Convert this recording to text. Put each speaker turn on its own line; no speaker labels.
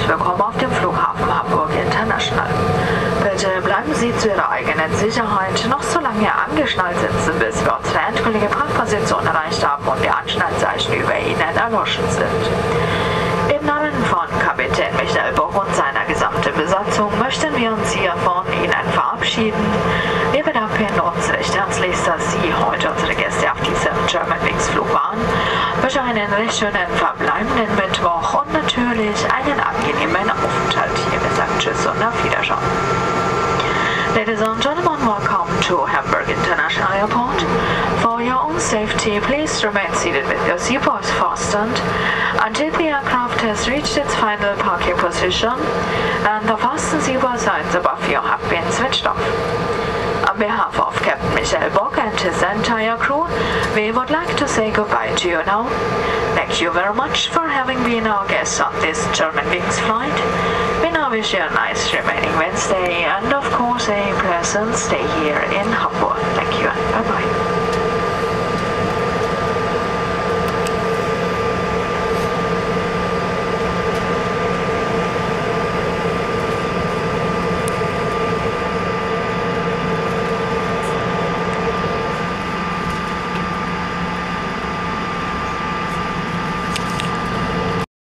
willkommen auf dem Flughafen Hamburg International. Bitte bleiben Sie zu Ihrer eigenen Sicherheit noch so lange angeschnallt sitzen, bis wir unsere endgültige Parkposition erreicht haben und die Anschnallzeichen über Ihnen erloschen sind. Im Namen von Kapitän Michael Bock und seiner gesamten Besatzung möchten wir uns hier von Ihnen verabschieden. Wir bedanken uns recht herzlich, dass Sie heute unsere Gäste auf diesem Germanwings Flug waren. Wünsche einen recht schönen verbleibenden Mittwoch und natürlich einen angenehmen Aufenthalt hier. Wir sagen Tschüss und auf Wiedersehen. Ladies and gentlemen, welcome to Hamburg International Airport. For your own safety, please remain seated with your seatbelts fastened until the aircraft has reached its final parking position and the fasten seatbelt signs above you have been switched off. On behalf of Captain Michael Bock and his entire crew, we would like to say goodbye to you now. Thank you very much for having been our guests on this Germanwings flight. We now wish you a nice remaining Wednesday and of course a pleasant stay here in Hamburg. Thank you and bye-bye.